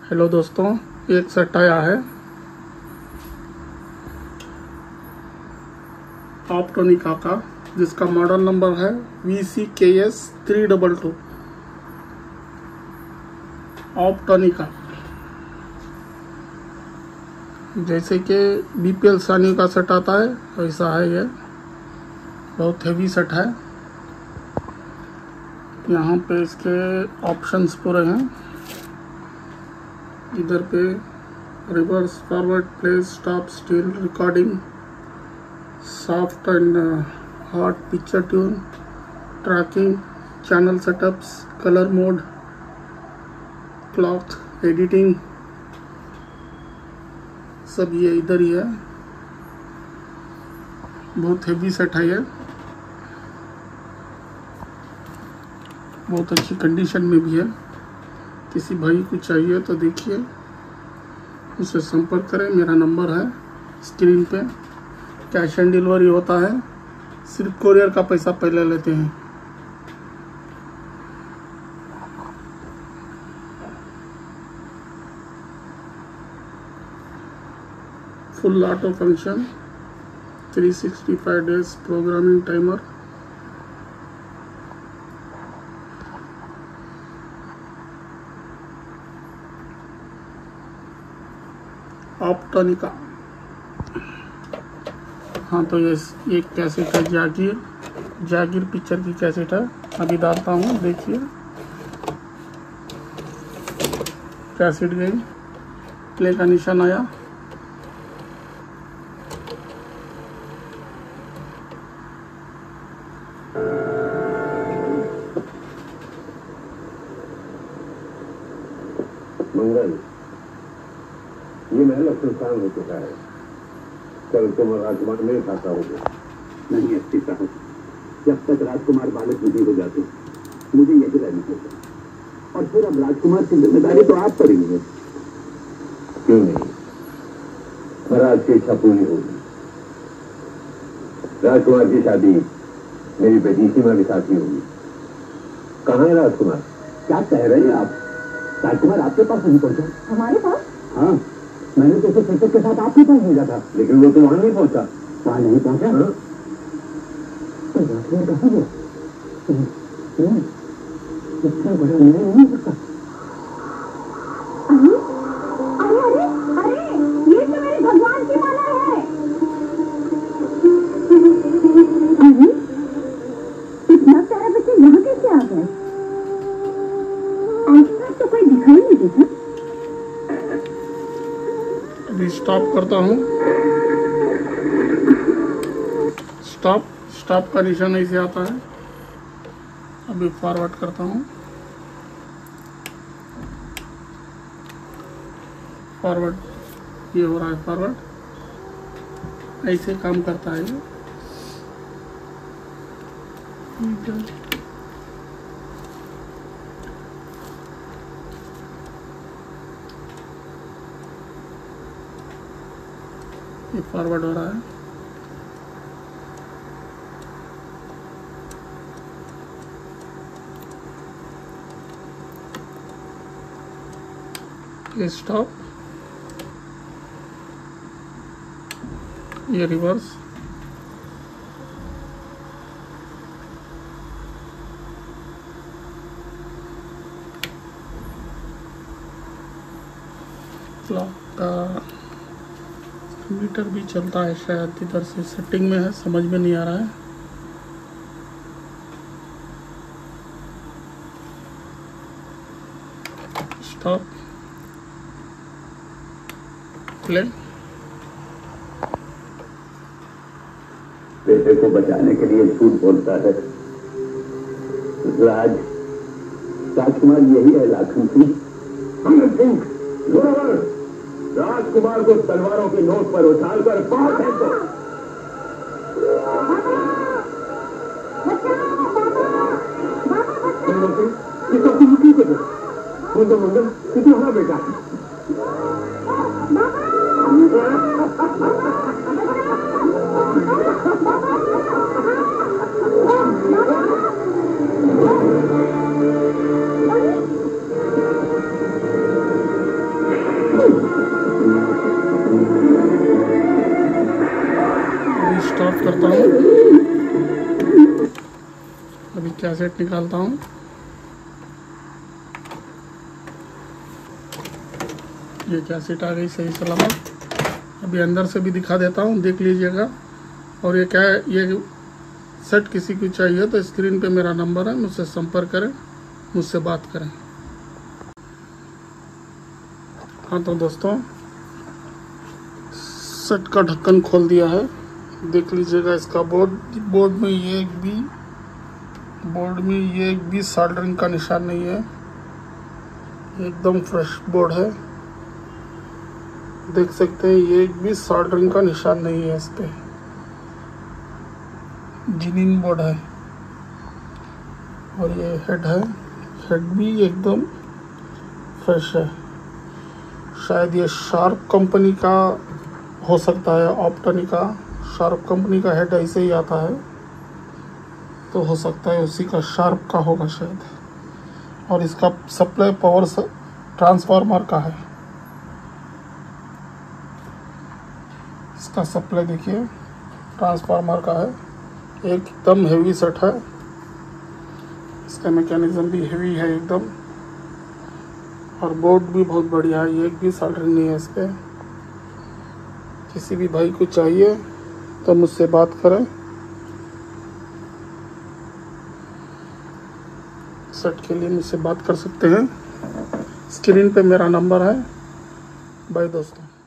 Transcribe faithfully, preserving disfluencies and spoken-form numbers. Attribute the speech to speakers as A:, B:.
A: Hello दोस्तों, एक set आया है ऑप्टोनिका का, जिसका मॉडल नंबर है V C K S three double two. Optonica जैसे कि बी पी एल सानी का सेट आता है वैसा है। ये बहुत हेवी सेट है। यहाँ पे इसके ऑप्शंस पूरे हैं। इधर पे reverse, forward, play, stop, still, recording, soft and hot picture tune, tracking, channel setups, colour mode, clock, editing, सब ये इधर ही है। बहुत हेवी सेट है ये, बहुत अच्छी कंडीशन में भी है। किसी भाई को चाहिए तो देखिए, मुझसे संपर्क करें। मेरा नंबर है स्क्रीन पे। कैश एंड डिलीवरी होता है, सिर्फ कोरियर का पैसा पहले लेते हैं। Full auto function, three sixty five days programming timer. Optonica. हाँ, तो ये एक कैसेट है, जागीर जागीर पिक्चर की कैसेट है। अभी डालता हूँ, देखिए कैसेट गई, प्ले का निशान आया।
B: मंगल, ये महल अब सुनसान हो चुका है। कल तुम राजकुमार मेरे साथ आओगे।
C: नहीं अस्सी साहब, जब तक राजकुमार बालक विधि हो जाते मुझे यही रहना होगा। और फिर अब राजकुमार की जिम्मेदारी तो आप पर ही है।
B: क्यों नहीं, महाराज की इच्छा पूरी होगी। राजकुमार की शादी मेरी बेटी सीमा के साथ ही होगी। कहाँ है राजकुमार?
C: क्या कह रहे हैं आप? राजकुमार आपके पास नहीं पहुंचा?
D: हमारे पास?
C: हाँ, मैंने तो सेक्टर के साथ आपके पास भेजा था,
B: लेकिन वो तो वहां नहीं पहुंचा।
C: वहां नहीं पहुंचा?
B: हाँ?
C: तो राजकुमार कहाँ गया? इतना बड़ा अन्याय नहीं हो सकता।
D: अरे अरे अरे अरे, ये तो मेरे भगवान की माला है। अरे इतना प्यारा बच्चा यहाँ कैसे आ गया? आसपास तो कोई दिखाई नहीं देता।
A: अभी स्टॉप करता हूँ। स्टॉप स्टॉप का निशान ऐसे आता है। अभी फॉरवर्ड करता हूँ। फॉरवर्ड ये हो रहा है। फॉरवर्ड ऐसे काम करता है ये। ये फॉरवर्ड हो रहा है। ये स्टॉप, ये रिवर्स, क्लॉक का मीटर भी चलता है शायद, इधर से सेटिंग में है, समझ में नहीं आ रहा है। Stop, play.
C: बेटे को बचाने के लिए झूठ बोलता है। राज राजकुमार यही है लाखन सिंह।
B: अमर सिंह, जोरावर, राजकुमार को तलवारों की नोक पर उछालकर बाहर फेंक दो।
C: ये तो तुम क्यों कर रहे हो? मंगल मंगल, कितना हमारा बेटा?
A: कैसेट निकालता हूँ। ये कैसेट आ गई सही सलामत। अभी अंदर से भी दिखा देता हूँ, देख लीजिएगा। और ये क्या है, ये सेट किसी को चाहिए तो स्क्रीन पे मेरा नंबर है, मुझसे संपर्क करें, मुझसे बात करें। हाँ तो दोस्तों, सेट का ढक्कन खोल दिया है, देख लीजिएगा। इसका बोर्ड बोर्ड में ये एक भी बोर्ड में ये एक भी सोल्डरिंग का निशान नहीं है, एकदम फ्रेश बोर्ड है। देख सकते हैं, ये एक भी सोल्डरिंग का निशान नहीं है इस पे, जिनिन बोर्ड है। और ये हेड है, हेड भी एकदम फ्रेश है। शायद ये शार्प कंपनी का हो सकता है, ऑप्टनी का शार्प कंपनी का हेड ऐसे ही आता है, तो हो सकता है उसी का शार्प का होगा शायद। और इसका सप्लाई पावर ट्रांसफार्मर का है। इसका सप्लाई देखिए ट्रांसफार्मर का है, एकदम हेवी सेट है। इसका मैकेनिज्म भी हेवी है एकदम, और बोर्ड भी बहुत बढ़िया है, एक भी सोल्डरिंग नहीं है इस पर। किसी भी भाई को चाहिए तो मुझसे बात करें। सेट के लिए मुझसे बात कर सकते हैं, स्क्रीन पे मेरा नंबर है। बाय दोस्तों।